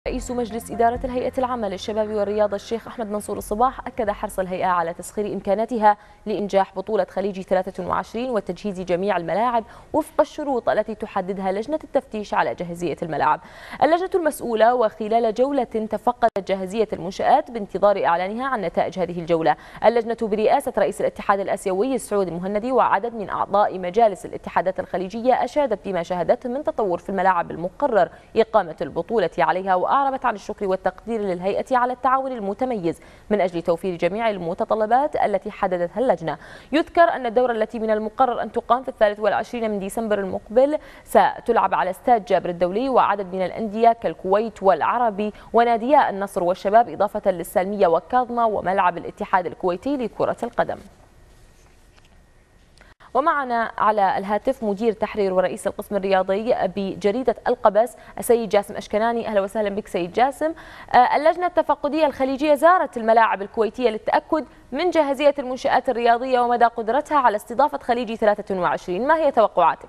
رئيس مجلس إدارة الهيئة العامة للشباب والرياضة الشيخ أحمد منصور الصباح أكد حرص الهيئة على تسخير إمكاناتها لإنجاح بطولة خليج 23 وتجهيز جميع الملاعب وفق الشروط التي تحددها لجنة التفتيش على جاهزية الملاعب. اللجنة المسؤولة وخلال جولة تفقدت جاهزية المنشآت بانتظار إعلانها عن نتائج هذه الجولة. اللجنة برئاسة رئيس الاتحاد الآسيوي السعود المهندي وعدد من أعضاء مجالس الاتحادات الخليجية أشادت بما شاهدته من تطور في الملاعب المقرر إقامة البطولة عليها، وأعربت عن الشكر والتقدير للهيئة على التعاون المتميز من أجل توفير جميع المتطلبات التي حددتها اللجنة. يذكر أن الدورة التي من المقرر أن تقام في 23 من ديسمبر المقبل ستلعب على استاد جابر الدولي وعدد من الأندية كالكويت والعربي وناديا النصر والشباب، إضافة للسالمية والكاظمة وملعب الاتحاد الكويتي لكرة القدم. ومعنا على الهاتف مدير تحرير ورئيس القسم الرياضي بجريدة القبس السيد جاسم أشكناني. أهلا وسهلا بك سيد جاسم. اللجنة التفقدية الخليجية زارت الملاعب الكويتية للتأكد من جاهزية المنشآت الرياضية ومدى قدرتها على استضافة خليج 23، ما هي توقعاتك؟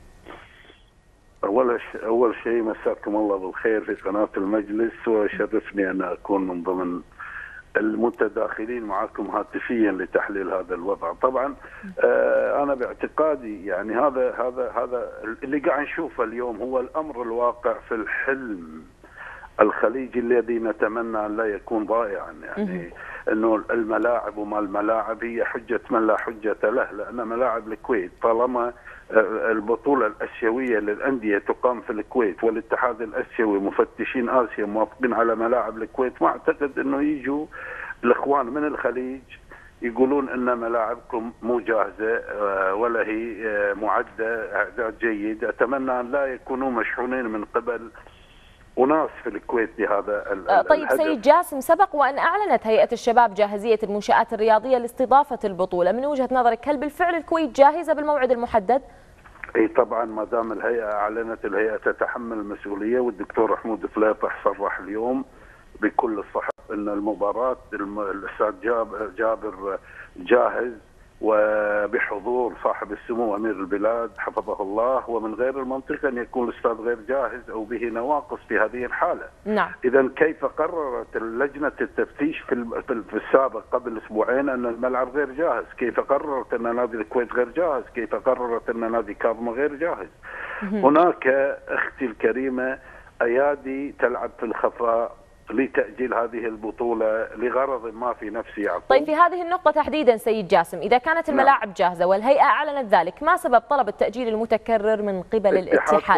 أول شيء مساكم الله بالخير في قناة المجلس، وشرفني أن أكون من ضمن المتداخلين معكم هاتفيا لتحليل هذا الوضع. طبعا انا باعتقادي يعني هذا اللي قاعد نشوفه اليوم هو الامر الواقع في الحلم الخليجي الذي نتمنى ان لا يكون ضائعا. يعني انه الملاعب وما الملاعب هي حجه من لا حجه له، لان ملاعب الكويت طالما البطوله الاسيويه للانديه تقام في الكويت والاتحاد الاسيوي مفتشين اسيا موافقين على ملاعب الكويت، ما اعتقد انه يجوا الاخوان من الخليج يقولون ان ملاعبكم مو جاهزه ولا هي معده اعداد جيد. اتمنى ان لا يكونوا مشحونين من قبل وناس في الكويت بهذا طيب الهدف. سيد جاسم، سبق وأن أعلنت هيئة الشباب جاهزية المنشآت الرياضية لاستضافة البطولة، من وجهة نظرك هل بالفعل الكويت جاهزة بالموعد المحدد؟ اي طبعا، ما دام الهيئة أعلنت الهيئة تتحمل المسؤولية، والدكتور حمود فليطح صرح اليوم بكل الصحة أن المباراة الأستاذ جابر جاهز وبحضور صاحب السمو أمير البلاد حفظه الله، ومن غير المنطق أن يكون الأستاذ غير جاهز أو به نواقص في هذه الحالة. نعم. إذا كيف قررت لجنة التفتيش في السابق قبل أسبوعين أن الملعب غير جاهز؟ كيف قررت أن نادي الكويت غير جاهز؟ كيف قررت أن نادي كاظمة غير جاهز؟ هناك أختي الكريمة أيادي تلعب في الخفاء لتأجيل هذه البطولة لغرض ما في نفس يعقوب. طيب في هذه النقطة تحديدا سيد جاسم، إذا كانت الملاعب جاهزة والهيئة أعلنت ذلك، ما سبب طلب التأجيل المتكرر من قبل الاتحاد؟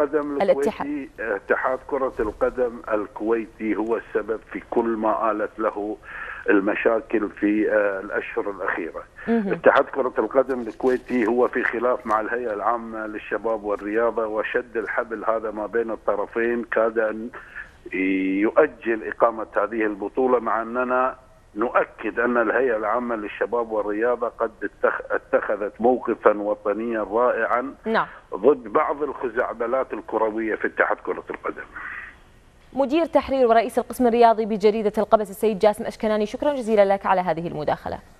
اتحاد كرة القدم الكويتي هو السبب في كل ما آلت له المشاكل في الأشهر الأخيرة. اتحاد كرة القدم الكويتي هو في خلاف مع الهيئة العامة للشباب والرياضة، وشد الحبل هذا ما بين الطرفين كاد أن يؤجل إقامة هذه البطولة، مع أننا نؤكد أن الهيئة العامة للشباب والرياضة قد اتخذت موقفا وطنيا رائعا ضد بعض الخزعبلات الكروية في اتحاد كرة القدم. مدير تحرير ورئيس القسم الرياضي بجريدة القبس السيد جاسم أشكناني، شكرا جزيلا لك على هذه المداخلة.